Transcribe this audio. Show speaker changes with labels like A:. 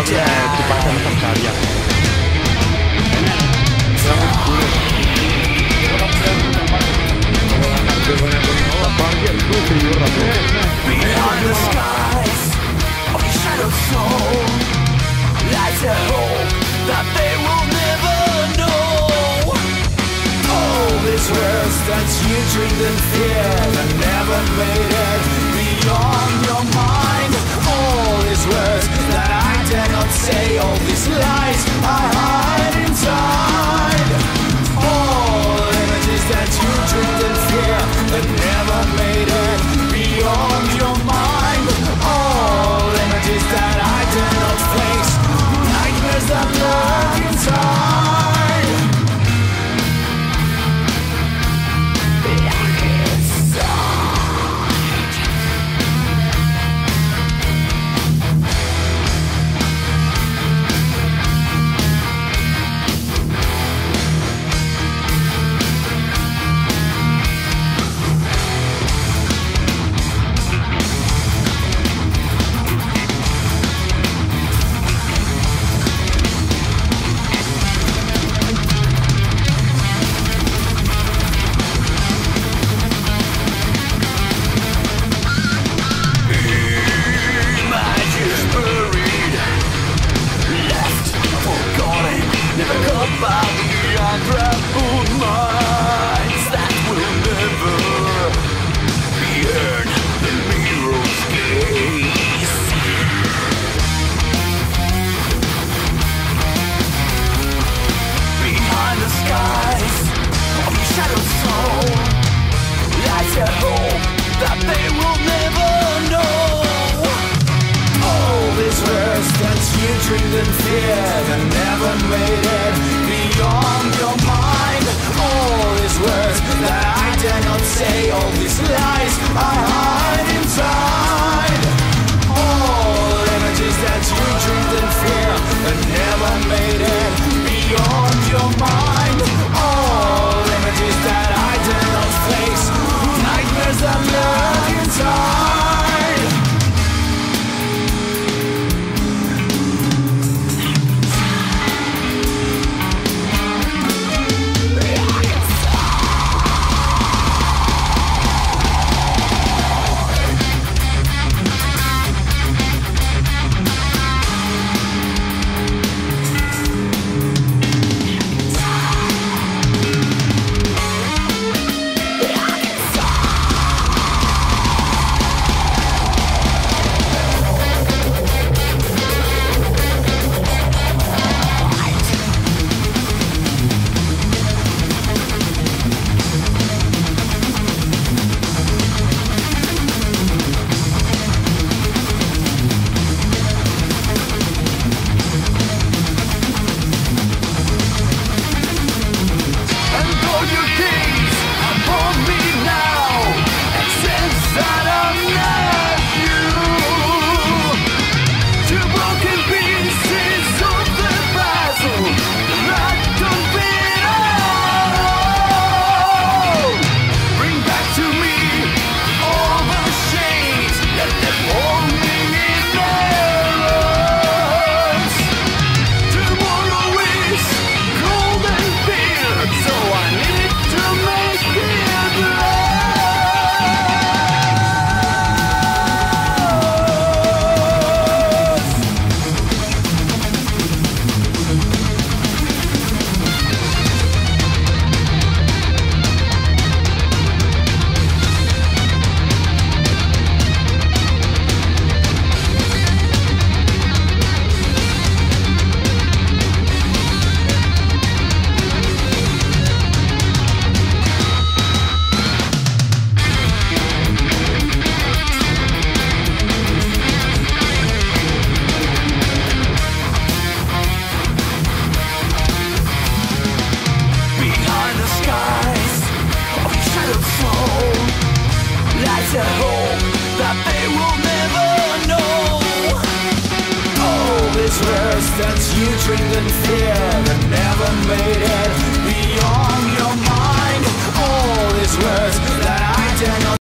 A: probabile è più parte necessaria.
B: Behind the skies of your shadowed soul lies a hope that they will never know. All these words that you dreamed and feared and never made it beyond your mind. All these words that I dare not say, all these lies I hide inside. All images that you dreamed and feared that never made it beyond your mind. All images that I dare not face, nightmares that lurk inside. Dreamed and feared and never made it beyond your mind. All these words that I dare not say, all these lies I hide inside. All images that you dreamed and feared and never made it beyond your mind. All images that I dare not face, nightmares that lurk inside. That you dreamed and feared and never made it beyond your mind. All these words that I dare not